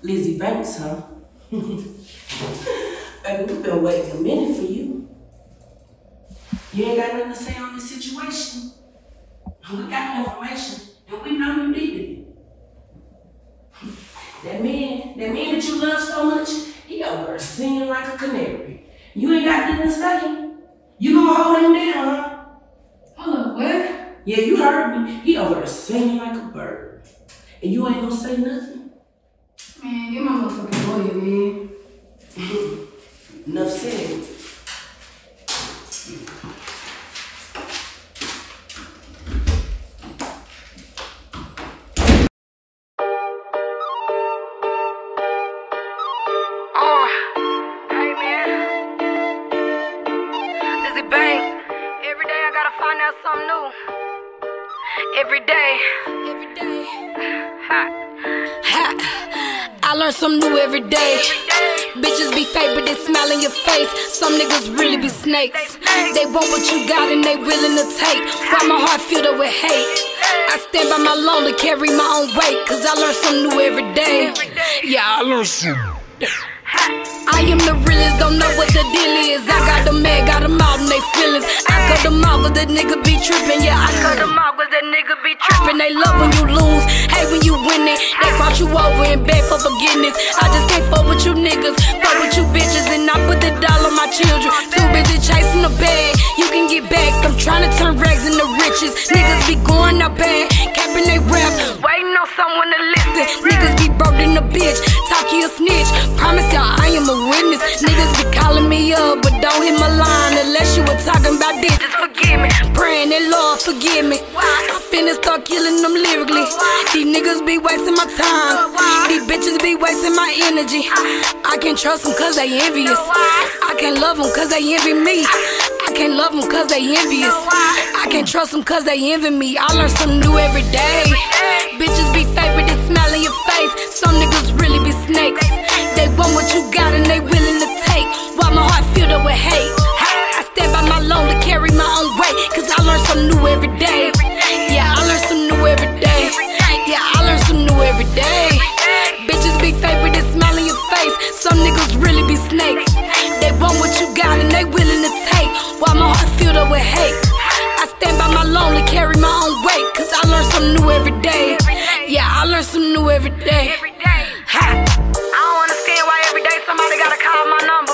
Lizzie Banks, huh? Baby, we've been waiting a minute for you. You ain't got nothing to say on this situation. We got information, and we know you did it. That man that you love so much, he over there singing like a canary. You ain't got nothing to say. You gonna hold him down, huh? Hold up, what? Yeah, you heard me. He over there singing like a bird. And you ain't gonna say nothing? Man, get my motherfucking lawyer, man. Enough said. Hey man, Lizzie Banks. Every day I gotta find out something new. Every day. I learn something new every day. Bitches be fake, but they smile in your face. Some niggas really be snakes. They want what you got and they willing to take. Why my heart filled up with hate? I stand by my lawn to carry my own weight. Cause I learn something new every day. Yeah, I learn something. I am the realest, don't know what the deal is. I got them mad, got them out in they feelings. I cut them out cause that nigga be trippin'. Yeah, I cut them out cause that nigga be trippin'. They love when you lose, hate when you win it. They cross you over and beg for forgiveness. I just can't fuck with you niggas, fuck with you bitches. And I put the dollar on my children. Too busy chasing the bag, you can get back. I'm trying to turn rags into riches. Niggas be going out bad, capping they rap, waiting on someone to listen. Niggas be broke in the bitch, talk you a snitch. Promise y'all I am a witness. Niggas be calling me up, but don't hit my line unless you were talking about this. Just forgive me, praying that Lord forgive me. I'm finna start killing them lyrically. These niggas be wasting my time. These bitches be wasting my energy. I can't trust them cause they envious. I can't love them cause they envy me. I can't love them cause they envious. I can't trust them cause they envy me. I learn something new every day. Bitches be fake with this smile in your face. Some niggas really be snakes. They want what you got and they willing to take. While my heart filled up with hate. I stand by my lawn to carry my own weight. Cause I learn something new every day. Yeah, I learn something new every day. Yeah, I learn something new every day. Bitches be fake with this smile in your face. Some niggas really be snakes. They want what you got and they willing to take. While my heart filled up with hate. I stand by my lawn to carry my own weight. Cause I learn something new every day. Yeah, I learn something new every day. I don't understand why every day somebody gotta call my number.